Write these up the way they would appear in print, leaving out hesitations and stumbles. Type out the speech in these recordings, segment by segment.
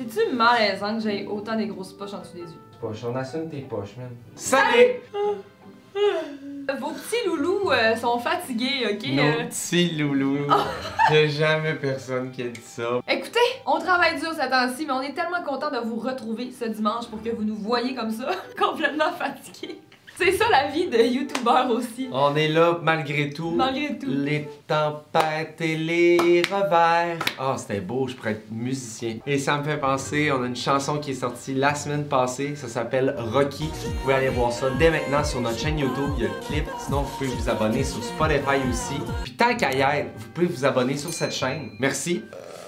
C'est-tu malaisant que j'ai autant des grosses poches en dessous des yeux? Poche, on assume tes poches, man. Salut! Vos petits loulous sont fatigués, ok? Nos petits loulous. Y'a jamais personne qui a dit ça. Écoutez, on travaille dur ces temps-ci, mais on est tellement content de vous retrouver ce dimanche pour que vous nous voyez comme ça, complètement fatigués. C'est ça la vie de youtubeur aussi. On est là malgré tout. Malgré tout. Les tempêtes et les revers. Ah, c'était beau, je pourrais être musicien. Et ça me fait penser, on a une chanson qui est sortie la semaine passée. Ça s'appelle Rocky. Vous pouvez aller voir ça dès maintenant sur notre chaîne YouTube. Il y a le clip. Sinon, vous pouvez vous abonner sur Spotify aussi. Puis tant qu'à y être, vous pouvez vous abonner sur cette chaîne. Merci.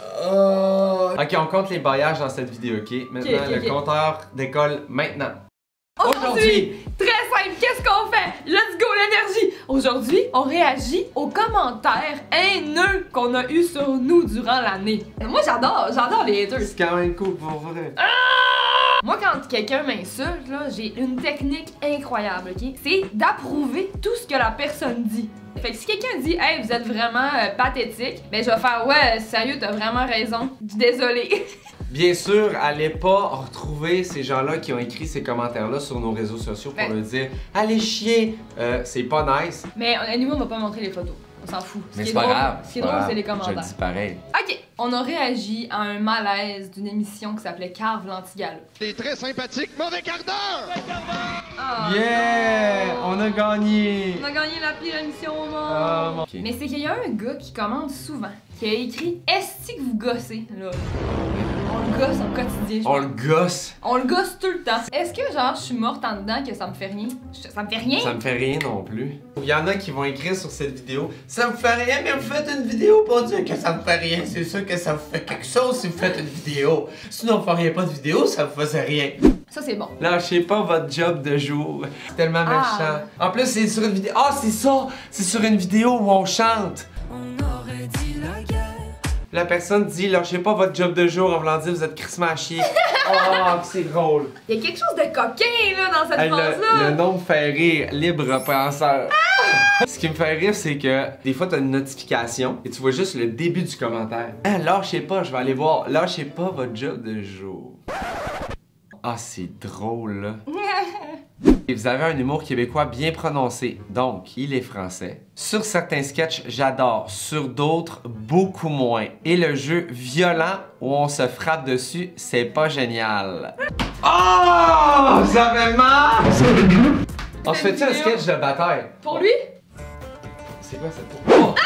Ok, on compte les voyages dans cette vidéo, ok? Maintenant, le compteur décolle maintenant. Aujourd'hui, très simple, qu'est-ce qu'on fait? Let's go l'énergie! Aujourd'hui, on réagit aux commentaires haineux qu'on a eu sur nous durant l'année. Moi j'adore les haters. c'est quand même cool pour vrai. Moi quand quelqu'un m'insulte, là, j'ai une technique incroyable, ok? C'est d'approuver tout ce que la personne dit. Fait que si quelqu'un dit « Hey, vous êtes vraiment pathétique », ben je vais faire « Ouais, sérieux, t'as vraiment raison. Désolé. » Bien sûr, allez pas retrouver ces gens-là qui ont écrit ces commentaires-là sur nos réseaux sociaux pour leur dire « Allez chier! C'est pas nice. » Mais nous, on va pas montrer les photos. On s'en fout. Mais c'est pas grave. Ce qui est drôle, c'est les commentaires. Je le dis pareil. Ok, on a réagi à un malaise d'une émission qui s'appelait Carve l'Antigala. T'es très sympathique, mauvais quart d'heure! Oh, Yeah! On a gagné! on a gagné la pire émission au monde! Okay. Mais c'est qu'il y a un gars qui commente souvent, qui a écrit « Est-ce que vous gossez? » là. On le gosse au quotidien. On le gosse! On le gosse tout le temps. Est-ce que genre je suis morte en dedans que ça me fait rien? Ça me fait rien? Ça me fait rien non plus. Il y en a qui vont écrire sur cette vidéo « Ça me fait rien, mais vous faites une vidéo pour dire que ça me fait rien. C'est sûr que ça vous fait quelque chose si vous faites une vidéo. Sinon, vous feriez pas de vidéo, ça vous faisait rien. » Ça c'est bon. Lâchez pas votre job de jour. C'est tellement méchant. En plus, c'est sur une vidéo. Ah, c'est ça! C'est sur une vidéo où on chante. On aurait dit la guerre. La personne dit lâchez pas votre job de jour en voulant dire vous êtes crissement à chier. Oh, c'est drôle. Il y a quelque chose de coquin là dans cette phrase-là. Le nom me fait rire, libre penseur. Ce qui me fait rire, c'est que des fois, t'as une notification et tu vois juste le début du commentaire. Ah, lâchez pas, je vais aller voir. Lâchez pas votre job de jour. Ah, c'est drôle, là. Et vous avez un humour québécois bien prononcé, donc il est français. Sur certains sketchs, j'adore. Sur d'autres, beaucoup moins. Et le jeu violent où on se frappe dessus, c'est pas génial. Oh! Ça fait mal! On se fait-tu un sketch de bataille? Pour lui? C'est quoi cette oh!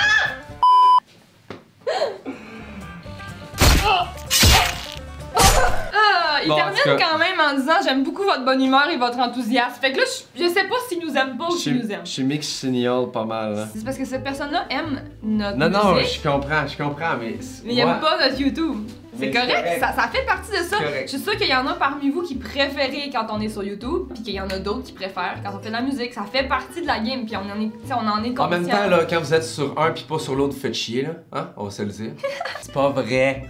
Il termine quand même en disant j'aime beaucoup votre bonne humeur et votre enthousiasme. Fait que là, je sais pas s'il nous aime pas ou s'il nous aime. Je suis mixed pas mal. C'est parce que cette personne-là aime notre Non, musique. je comprends, mais... Mais il aime pas notre YouTube. C'est correct, correct. Ça fait partie de ça. Correct. Je suis sûre qu'il y en a parmi vous qui préférez quand on est sur YouTube, puis qu'il y en a d'autres qui préfèrent quand on fait de la musique. Ça fait partie de la game, puis on en est conscient. En même temps, là, quand vous êtes sur un puis pas sur l'autre, vous faites chier, là. Hein? On va se le dire. C'est pas vrai.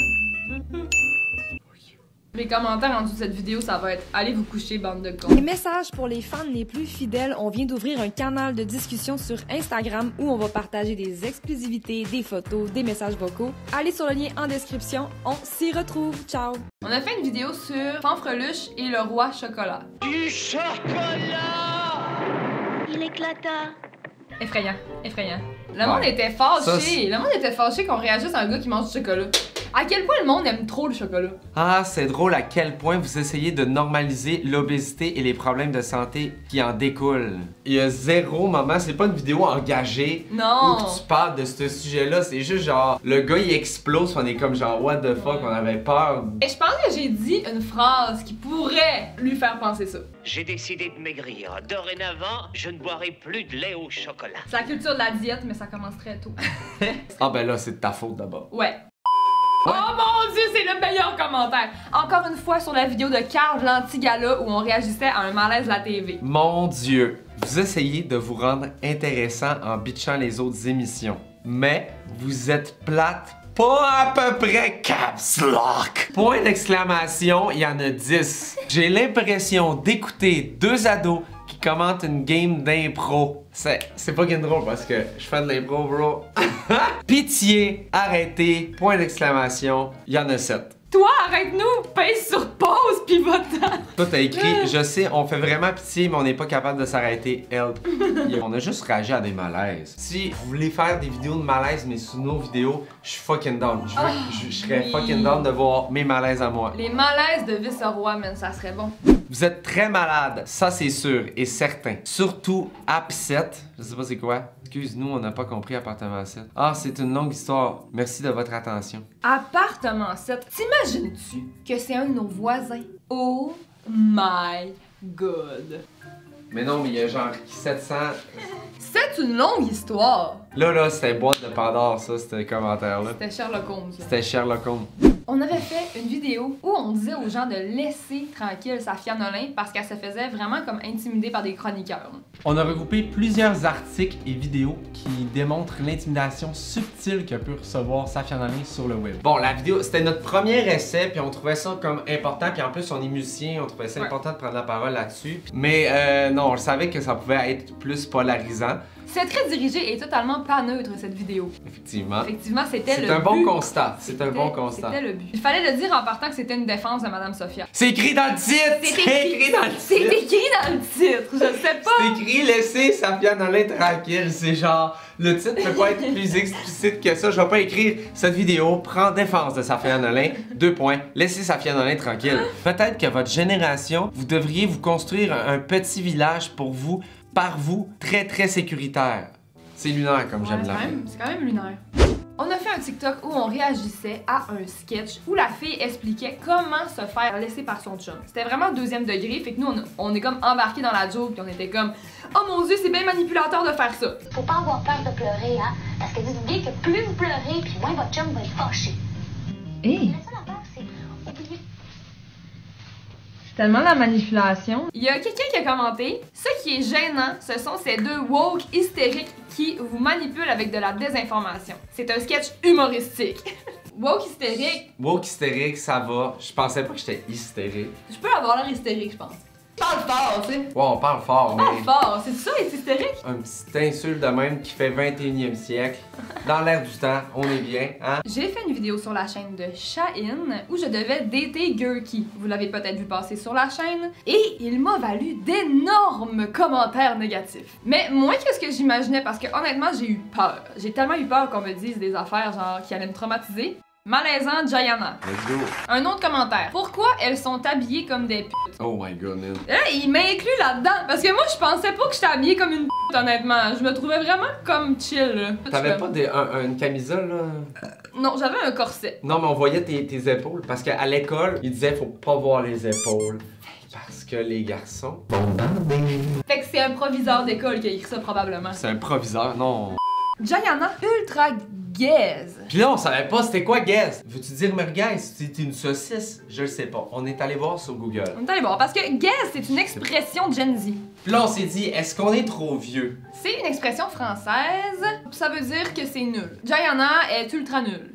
Les commentaires en dessous de cette vidéo, ça va être « Allez vous coucher, bande de cons ». Et message pour les fans les plus fidèles, on vient d'ouvrir un canal de discussion sur Instagram où on va partager des exclusivités, des photos, des messages vocaux. Allez sur le lien en description, on s'y retrouve, ciao! On a fait une vidéo sur Fanfreluche et le roi chocolat. Du chocolat! Il éclata. Effrayant, effrayant. Le monde était fâché, le monde était fâché qu'on réagisse à un gars qui mange du chocolat. À quel point le monde aime trop le chocolat? Ah, c'est drôle à quel point vous essayez de normaliser l'obésité et les problèmes de santé qui en découlent. Il y a zéro moment, c'est pas une vidéo engagée Non! où tu parles de ce sujet-là, c'est juste genre, le gars il explose, on est comme genre, what the fuck, on avait peur. Et je pense que j'ai dit une phrase qui pourrait lui faire penser ça. J'ai décidé de maigrir. Dorénavant, je ne boirai plus de lait au chocolat. C'est la culture de la diète, mais ça commence très tôt. Ah ben là, c'est de ta faute d'abord. Ouais. Oh mon dieu, c'est le meilleur commentaire! Encore une fois sur la vidéo de Carve l'Antigala où on réagissait à un malaise de la TV. Mon Dieu, vous essayez de vous rendre intéressant en bitchant les autres émissions, mais vous êtes plate pas à peu près caps lock. Point d'exclamation, il y en a 10. J'ai l'impression d'écouter deux ados qui commentent une game d'impro. C'est pas drôle parce que je fais de l'impro, bro. Pitié, arrêtez, point d'exclamation, il y en a 7. Toi, arrête-nous! Pèse sur pause, pis va-t'en! Toi, t'as écrit, je sais, on fait vraiment pitié, mais on n'est pas capable de s'arrêter. Help. On a juste réagi à des malaises. Si vous voulez faire des vidéos de malaise, mais sous nos vidéos, je suis fucking down. Je serais fucking down de voir mes malaises à moi. Les malaises de vice-roi, man, ça serait bon. Vous êtes très malade, ça c'est sûr et certain. Surtout App 7, je sais pas c'est quoi. Excuse-nous, on n'a pas compris appartement 7. Ah, c'est une longue histoire. Merci de votre attention. Appartement 7, t'imagines-tu que c'est un de nos voisins? Oh my god. Mais non, mais il y a genre 700... C'est une longue histoire. Là, c'était boîte de Pandore, ça, c'était commentaire-là. C'était Sherlock Holmes. C'était Sherlock Holmes. On avait fait une vidéo où on disait aux gens de laisser tranquille Safia Nolin parce qu'elle se faisait vraiment comme intimider par des chroniqueurs. On a regroupé plusieurs articles et vidéos qui démontrent l'intimidation subtile que peut recevoir Safia Nolin sur le web. Bon, la vidéo, c'était notre premier essai, puis on trouvait ça comme important, puis en plus, on est musicien, on trouvait ça important de prendre la parole là-dessus. Mais non, on savait que ça pouvait être plus polarisant. C'est très dirigé et totalement pas neutre, cette vidéo. Effectivement. Effectivement, c'était le but. C'est un bon constat. C'est un bon constat. C'était le but. Il fallait le dire en partant que c'était une défense de Madame Sophia. C'est écrit dans le titre! C'est écrit dans le titre! C'est écrit dans le titre! Je sais pas! C'est écrit « Laissez Safia Nolin tranquille ». C'est genre, le titre peut pas être plus explicite que ça. Je vais pas écrire « Cette vidéo prend défense de Safia Nolin ». 2 points. Laissez Safia Nolin tranquille. Peut-être que votre génération, vous devriez vous construire un petit village pour vous, par vous, très très sécuritaire. C'est lunaire comme j'aime l'appeler. C'est quand même lunaire. On a fait un TikTok où on réagissait à un sketch où la fille expliquait comment se faire laisser par son chum. C'était vraiment 2e degré, fait que nous on est comme embarqués dans la joke, puis on était comme « Oh mon dieu, c'est bien manipulateur de faire ça! » Faut pas avoir peur de pleurer, hein, parce que dites bien que plus vous pleurez, puis moins votre chum va être fâché. Hey. La seule affaire, c'est oublier. Tellement la manipulation. Il y a quelqu'un qui a commenté « Ce qui est gênant, ce sont ces 2 woke hystériques qui vous manipulent avec de la désinformation. C'est un sketch humoristique. » Woke hystérique. Woke hystérique, ça va. Je pensais pas que j'étais hystérique. Je peux avoir l'air hystérique, je pense. Parle fort, tu sais. Ouais, on parle fort, mais... Parle fort, c'est ça être hystérique? Un petit insulte de même qui fait 21e siècle. Dans l'air du temps, on est bien, hein? J'ai fait une vidéo sur la chaîne de Shaheen où je devais dater Gurky. Vous l'avez peut-être vu passer sur la chaîne. Et il m'a valu d'énormes commentaires négatifs. Mais moins que ce que j'imaginais parce que honnêtement, j'ai eu peur. J'ai tellement eu peur qu'on me dise des affaires genre qui allaient me traumatiser. Malaisant Jayana. Let's go. Un autre commentaire. Pourquoi elles sont habillées comme des putes? Oh my god, man. Là, il m'inclut là-dedans. Parce que moi, je pensais pas que j'étais habillée comme une pute, honnêtement. Je me trouvais vraiment comme chill, là. T'avais pas une camisole, là? Non, j'avais un corset. Non, mais on voyait tes épaules. Parce qu'à l'école, ils disaient faut pas voir les épaules. Parce que les garçons... Fait que c'est un proviseur d'école qui a écrit ça, probablement. C'est un proviseur, non. Jayana ultra gaze. Pis là, on savait pas c'était quoi gaze. Veux-tu dire merguez? C'était une saucisse? Je le sais pas. On est allé voir sur Google. On est allé voir, parce que gaze, c'est une expression de Gen Z. Puis là, on s'est dit, est-ce qu'on est trop vieux? C'est une expression française, ça veut dire que c'est nul. Jayana est ultra nulle.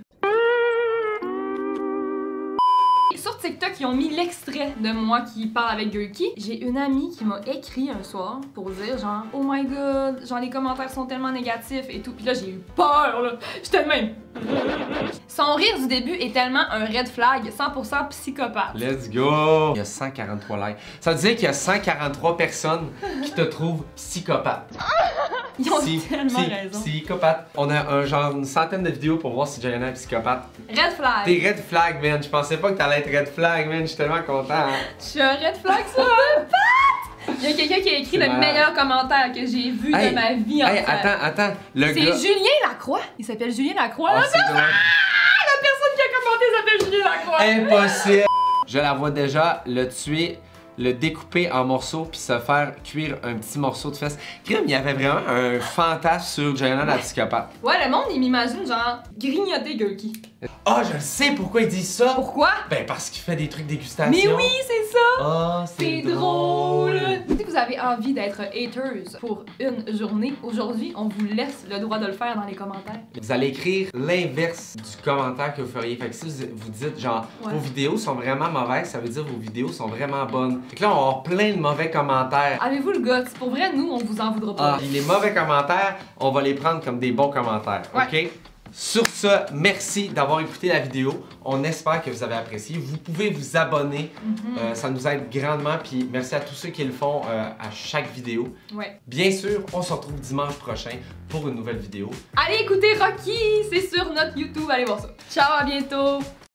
Sur TikTok, ils ont mis l'extrait de moi qui parle avec Gurky. J'ai une amie qui m'a écrit un soir pour dire genre « Oh my god, genre les commentaires sont tellement négatifs et tout. » Puis là, j'ai eu peur, là. J'étais de même. Son rire du début est tellement un red flag, 100% psychopathe. Let's go! Il y a 143 likes. Ça veut dire qu'il y a 143 personnes qui te trouvent psychopathe. Ils ont tellement raison. Psychopathe. On a genre une centaine de vidéos pour voir si Jayana est psychopathe. Red flag. T'es red flag, man. Je pensais pas que t'allais être red flag, man. Je suis tellement content. Hein? Je suis un red flag, ça! Il y a quelqu'un qui a écrit le meilleur commentaire que j'ai vu de ma vie entière. Attends. Le c'est gars... Julien Lacroix. Il s'appelle Julien Lacroix. Oh, la personne qui a commenté s'appelle Julien Lacroix. Impossible! Je la vois déjà le tuer, le découper en morceaux puis se faire cuire un petit morceau de fesse. Crime, il y avait vraiment un fantasme sur Jayana la psychopathe. Ouais, le monde, il m'imagine genre grignoter Gurky. Ah, je sais pourquoi il dit ça! Pourquoi? Ben parce qu'il fait des trucs dégustation. Mais oui, c'est ça! Ah, c'est drôle! Si vous avez envie d'être haters pour une journée, aujourd'hui, on vous laisse le droit de le faire dans les commentaires. Vous allez écrire l'inverse du commentaire que vous feriez. Fait que si vous dites genre vos vidéos sont vraiment mauvaises, ça veut dire vos vidéos sont vraiment bonnes. Fait que là, on va avoir plein de mauvais commentaires. Avez-vous le guts? Pour vrai, nous, on vous en voudra pas. Ah, les mauvais commentaires, on va les prendre comme des bons commentaires, ouais. ok? Sur ce, merci d'avoir écouté la vidéo. On espère que vous avez apprécié. Vous pouvez vous abonner. Ça nous aide grandement. Puis merci à tous ceux qui le font à chaque vidéo. Ouais. Bien sûr, on se retrouve dimanche prochain pour une nouvelle vidéo. Allez écouter Rocky, c'est sur notre YouTube, allez voir ça. Ciao, à bientôt!